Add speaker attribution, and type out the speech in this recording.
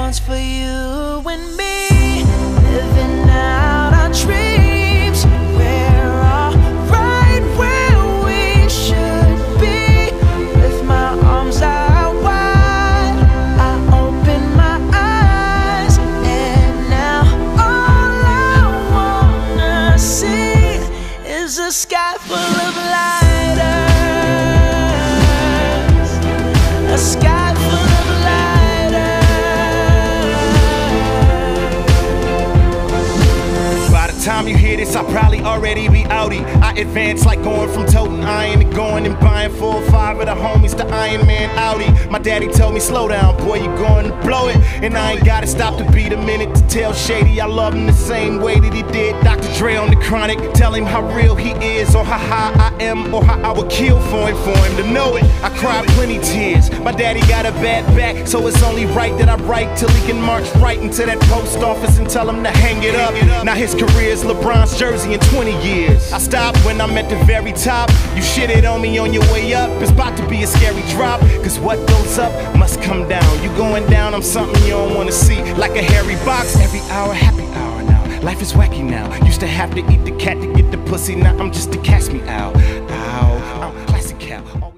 Speaker 1: one's for you and me, living out our dreams. We're all right where we should be. With my arms out wide, I open my eyes, and now all I wanna see is a sky full of lighters. A sky full of lighters.
Speaker 2: By the time you hear this, I'll probably already be outie. I advance like going from toting iron to going and buying 4 or 5 of the homies to Iron Man Audi. My daddy told me, slow down, boy, you going to blow it. And I ain't gotta stop to beat a minute to tell Shady I love him the same way that he did Dr. Dre on the Chronic. Tell him how real he is, or how high I am, or how I would kill for him to know it. I cried plenty tears. My daddy got a bad back, so it's only right that I write till he can march right into that post office and tell him to hang it up. Now his career's LeBron's jersey in 20 years. I stopped when I'm at the very top. You shitted on me on your way up. It's about to be a scary drop, cause what goes up must come down. You going down, I'm something you don't wanna see. Like a hairy box, every hour, happy hour now. Life is wacky now. Used to have to eat the cat to get the pussy. Now I'm just a catch me out. Ow, I'm classic cow.